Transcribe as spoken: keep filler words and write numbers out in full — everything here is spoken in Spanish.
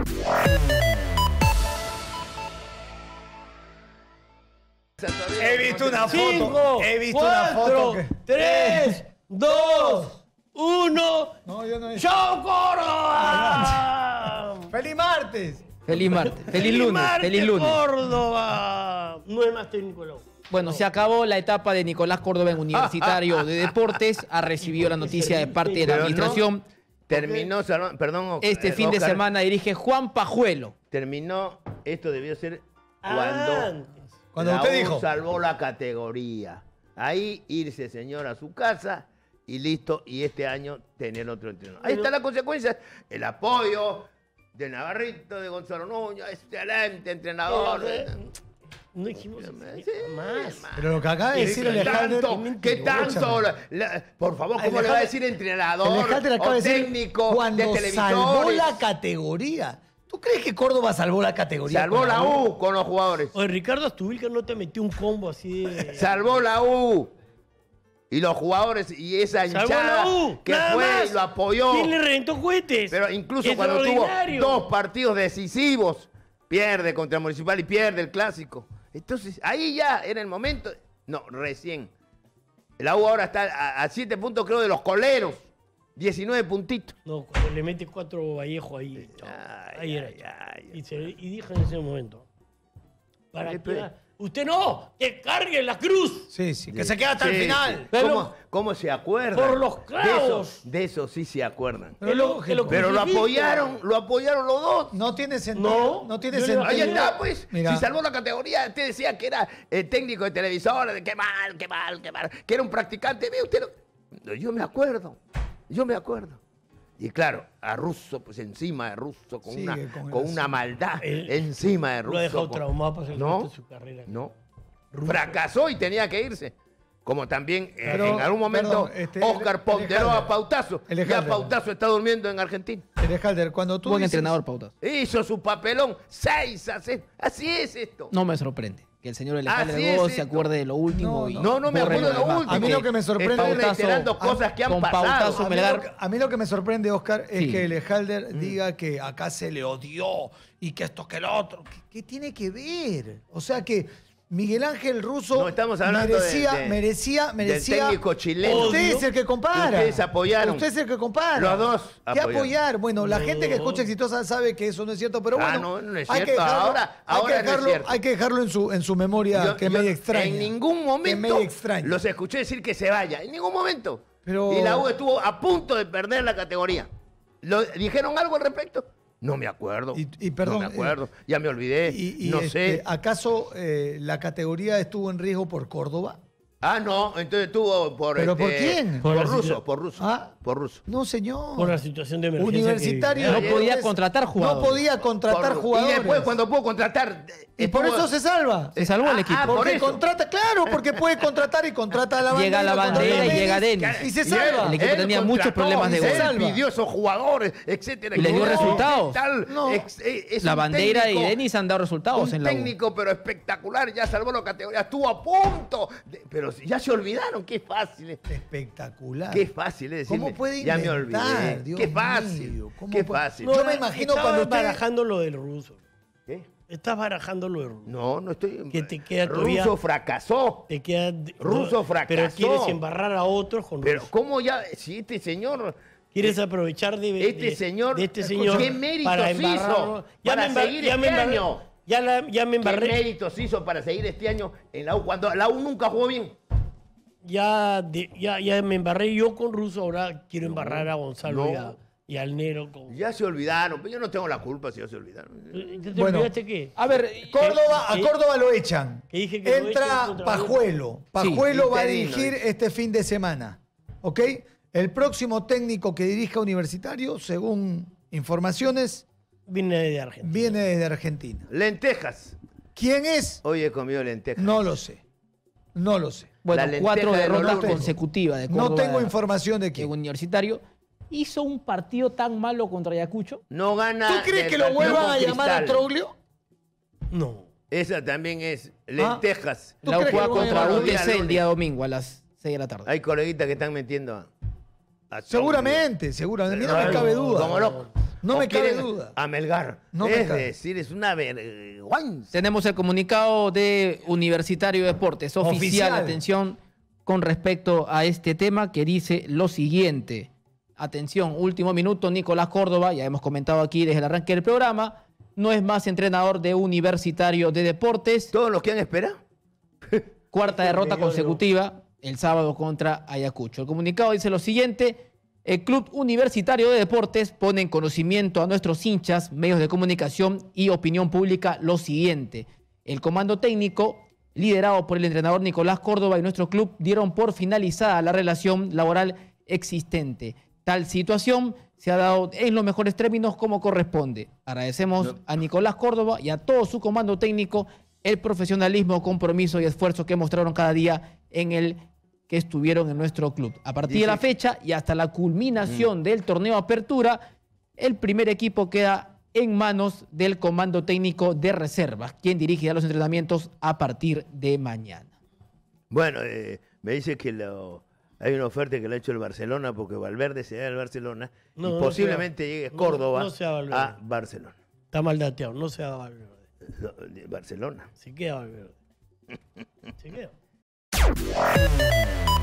He visto una foto. Cinco, He visto cuatro, una foto. Que... tres, dos, uno. No, yo no he... ¡Chao, Córdoba! ¡Feliz martes! Feliz martes, feliz lunes, martes, feliz lunes. Córdoba! No es más técnico el agua. Bueno, se acabó la etapa de Nicolás Córdoba en Universitario de Deportes. Ha recibido la noticia de parte de la Pero no, administración. terminó, Salón- perdón, Este eh, fin de Oscar, semana dirige Juan Pajuelo. terminó, esto debió ser cuando, Antes. Cuando la usted U dijo. salvó la categoría. Ahí irse, señor, a su casa y listo, y este año tener otro entrenador. Ahí está la consecuencia, el apoyo de Navarrito, de Gonzalo Núñez, excelente entrenador. No dijimos eso, Sí, más. Pero lo que acaba de decir ¿Qué Alejandro... tanto? ¿Qué tanto? La- la- por favor, ¿cómo le va a decir entrenador Alejandro acaba o de decir técnico de cuando televisores? salvó la categoría. ¿Tú crees que Córdoba salvó la categoría? Salvó con la U con los jugadores. Oye, Ricardo Astubilca no te metió un combo así de... Salvó la U. Y los jugadores y esa Salvó hinchada la U, que nada fue más. y lo apoyó. ¿Quién le reventó cohetes? Pero incluso cuando tuvo Extraordinario. dos partidos decisivos, pierde contra Municipal y pierde el clásico. Entonces, ahí ya era el momento. No, recién. La U ahora está a, a siete puntos, creo, de los coleros. diecinueve puntitos. No, cuando le mete cuatro Vallejo ahí. chao. Ay, ahí era. ay, chao. ay, y, se, y dijo en ese momento. ¿Para Ay, qué? pero- Usted no, que cargue la cruz. Sí, sí, que se queda hasta el Sí, final. sí. Pero- ¿Cómo, cómo se acuerdan? Por los clavos. De eso, de eso sí se acuerdan. Pero Que lo- lógico. que lo Pero lo crucifican. apoyaron, lo apoyaron los dos. No tiene sentido. No, No, tiene yo le- sentido. Ahí está, pues. Mira, Si salvó la categoría, usted decía que era eh, técnico de televisores, de qué mal, qué mal, qué mal, que era un practicante. Ve usted, no- yo me acuerdo, yo me acuerdo. Y claro, a Russo, pues encima de Russo, con, Sigue una, con con, el una asunto. maldad Él encima de Russo. Lo ha dejado con- traumado para el No, resto de su carrera. no. Russo. Fracasó y tenía que irse. Como también eh, Pero, en algún momento perdón, este, Oscar el- ponderó Alejandro, a Pautazo. Ya Alejandro. Pautazo está durmiendo en Argentina. Alejandro, cuando tú Buen dices- entrenador, Pautas. Hizo su papelón seis a cero. Así es esto. No me sorprende que el señor Así Alejandro es Gómez se esto. acuerde de lo último. No, y No, no me borre acuerdo de lo demás. último. A mí lo que me sorprende- Estoy Pautazo- reiterando cosas que han con pasado. Pautazo A mí, Melgar- lo que, a mí lo que me sorprende, Oscar, es Sí. que Alejandro Mm. diga que acá se le odió y que esto, que lo otro. ¿Qué, qué tiene que ver? O sea que Miguel Ángel Russo No, estamos hablando de- merecía, de- merecía, del merecía. técnico chileno. Usted es el que compara. Ustedes apoyaron. Usted es el que compara. Los dos ¿Qué apoyaron. apoyar? Bueno, la No. gente que escucha Exitosa sabe que eso no es cierto, pero Ah, bueno. no, no es hay que cierto. dejarlo- Ahora- hay ahora que no es dejarlo, cierto. hay que dejarlo en su, en su memoria, Yo- que es yo medio extraña. En ningún Que es momento medio extraña. los escuché decir que se vaya. En ningún momento. Pero- Y la U estuvo a punto de perder la categoría. ¿Lo, ¿Dijeron algo al respecto? No me acuerdo. Y- y perdón, No me acuerdo. Ya me olvidé. Y, y, no este, sé. ¿Acaso eh, la categoría estuvo en riesgo por Córdoba? Ah, no. Entonces estuvo por. ¿Pero este, por quién? Por, Por la ruso. situa- Por ruso. Ah. Por ruso. No, señor. Por la situación de emergencia. Universitario. que- No Ayer- podía contratar jugadores. No podía contratar Por- jugadores. Y después, cuando pudo contratar. Y por estuvo- eso se salva. Se salvó el Ah, equipo. ah, por Porque eso. contrata, claro, porque puede contratar y contrata a la bandera. Llega la contrata bandera a y llega Denis, Denis. Y se Y salva. El equipo él tenía muchos contrató, problemas de y gol. él Salva. pidió esos jugadores, etcétera. Y le dio No, resultados. ¿qué tal? No. Ex- eh, es La un bandera técnico- y Denis han dado resultados un en la U. técnico, pero espectacular. Ya salvó la categoría. Estuvo a punto. de- pero ya se olvidaron. Qué fácil. es. Espectacular. Qué fácil es decirme. ¿Cómo puede Ya me inventar? olvidé. Dios Qué fácil. mío, ¿cómo Qué puede- fácil. Yo me imagino Estaba cuando usted- barajando lo del ruso. ¿Qué? Estás barajando lo del ruso. No, no estoy. Que te queda todavía- Ruso fracasó. Te queda... Russo no, fracasó. Pero quieres embarrar a otros con Pero ruso. ¿cómo ya? Si este señor. Quieres aprovechar de, Este de- señor, de este escucha, señor ¿qué méritos para hizo embarrarlo. Ya para me embar- seguir ya me este embarré. año? Ya, la, ya me ¿Qué embarré. méritos hizo para seguir este año en la U? Cuando la U nunca jugó bien. Ya, de- ya, ya me embarré yo con Russo, ahora quiero embarrar a Gonzalo no. y, a, y al Nero. Con... Ya se olvidaron, pero yo no tengo la culpa si ya se olvidaron. ¿Te Bueno. olvidaste qué? A ver, Córdoba, a ¿Qué? Córdoba lo echan. Que dije que lo echen Entra contra Pajuelo. Sí, Pajuelo va a interino, dirigir dice. este fin de semana. ¿Ok? El próximo técnico que dirija Universitario, según informaciones, Viene de Argentina. viene desde Argentina. Lentejas. ¿Quién es? Hoy he comido lentejas. No lo sé. No lo sé. bueno, la lenteja cuatro de los derrotas lunes. consecutivas de No Córdoba. tengo información de de quién. Universitario. Hizo un partido tan malo contra Ayacucho. No gana. ¿Tú crees del que lo partido vuelvan con a llamar a Cristal. Troglio? No. Esa también es lentejas. ¿Tú La U crees que juega lo van a contra llamar U a T día C el lunes? día domingo a las seis de la tarde. Hay coleguitas que están metiendo a. a Seguramente, seguramente. A mí no me Ay, cabe duda. como loco. No o me cabe quieren duda. A Melgar. No me es cabe. decir, es una vergüenza. Tenemos el comunicado de Universitario de Deportes, oficial, Oficial. atención, con respecto a este tema que dice lo siguiente. Atención, último minuto, Nicolás Córdoba, ya hemos comentado aquí desde el arranque del programa, no es más entrenador de Universitario de Deportes. ¿Todos los que han esperado? Cuarta derrota consecutiva el sábado contra Ayacucho. El comunicado dice lo siguiente: el Club Universitario de Deportes pone en conocimiento a nuestros hinchas, medios de comunicación y opinión pública lo siguiente. El comando técnico, liderado por el entrenador Nicolás Córdoba, y nuestro club dieron por finalizada la relación laboral existente. Tal situación se ha dado en los mejores términos como corresponde. Agradecemos No. a Nicolás Córdoba y a todo su comando técnico el profesionalismo, compromiso y esfuerzo que mostraron cada día en el que estuvieron en nuestro club. A partir Dice- de la fecha y hasta la culminación del torneo Apertura, el primer equipo queda en manos del comando técnico de reservas, quien dirigirá los entrenamientos a partir de mañana. Bueno, eh, me dice que lo- hay una oferta que le ha hecho el Barcelona porque Valverde se va al Barcelona No, y no posiblemente sea- llegue no, Córdoba no sea Valverde. a Barcelona. Está mal dateado, no se va a Valverde. No, de Barcelona. Se queda Valverde. Se queda.